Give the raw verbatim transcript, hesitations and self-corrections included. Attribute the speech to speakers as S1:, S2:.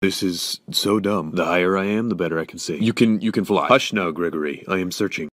S1: This is so dumb. The higher I am, the better I can see. You can, you can fly. Hush now, Gregory. I am searching.